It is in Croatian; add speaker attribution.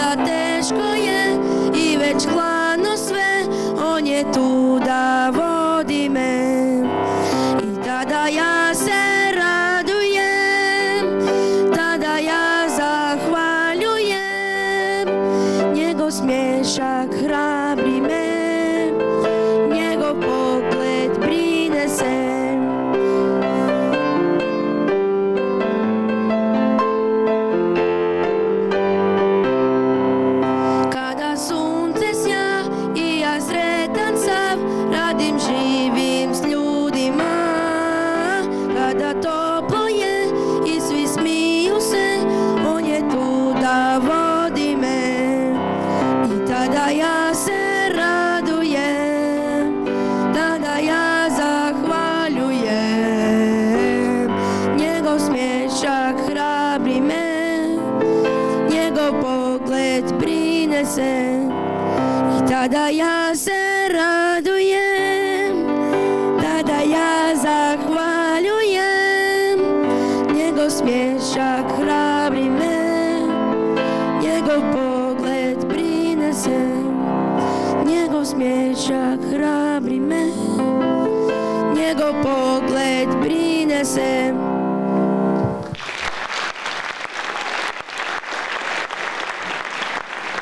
Speaker 1: kada teško je i već hladno sve, on je tu da vodi me. I tada ja se radujem, tada ja zahvaljujem, njegov smiješak hrabri me, njegov pogled brine se. Kada sunce sja i ja sretan sav, radim, živim s ljudima. Kada toplo je i svi smiju se, on je tu da vodi me. I tada ja se radujem, tada ja zahvaljujem, njegov smiješak hrabri me, njegov pogled brine se. I tada ja se radujem, tada ja zahvaljujem, njegov smiješak hrabri me, njegov pogled brine se. Njegov smiješak hrabri me, njegov pogled brine se.